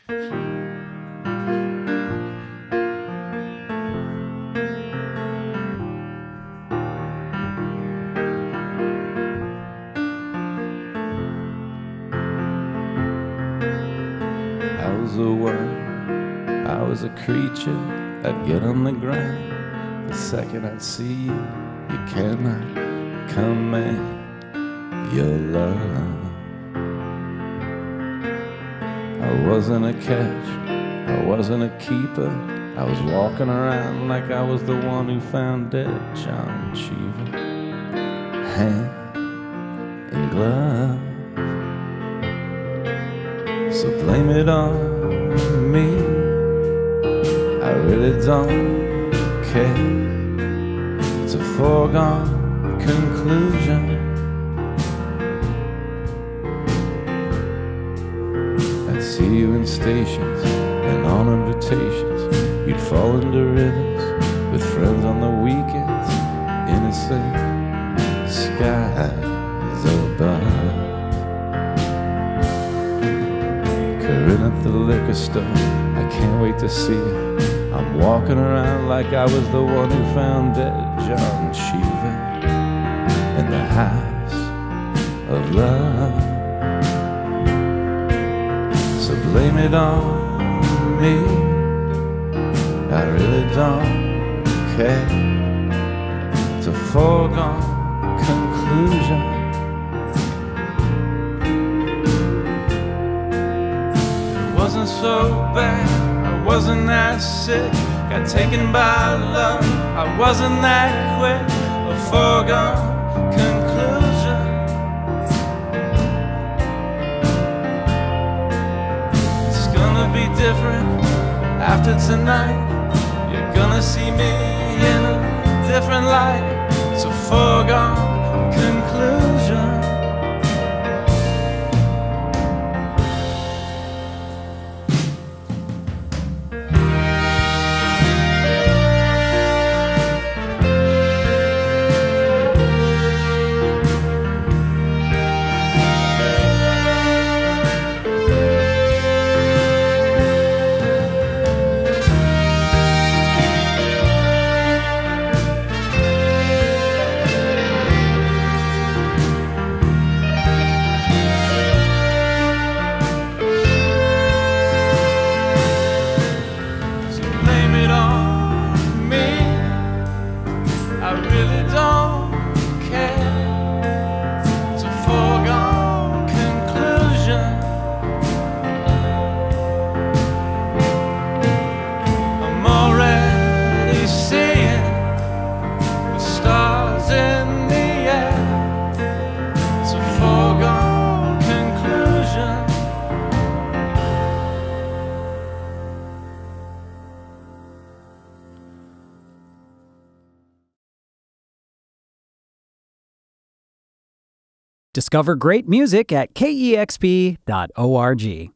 I was a worm, I was a creature. I'd get on the ground the second I'd see you. You cannot command your love. I wasn't a catch, I wasn't a keeper. I was walking around like I was the one who found dead John Cheever, hand in glove. So blame it on me, I really don't care. It's a foregone conclusion. I'd see you in stations and on invitations. You'd fall into rivers with friends on the weekends. Innocent skies above. Corinne at the liquor store, I can't wait to see you. I'm walking around like I was the one who found dead John Cheever in the house of love. So blame it on me, I really don't care. It's a foregone conclusion. It wasn't so bad, I wasn't that sick. Got taken by love, I wasn't that quick. A foregone conclusion. It's gonna be different after tonight. You're gonna see me in a different light. It's a foregone conclusion. Discover great music at kexp.org.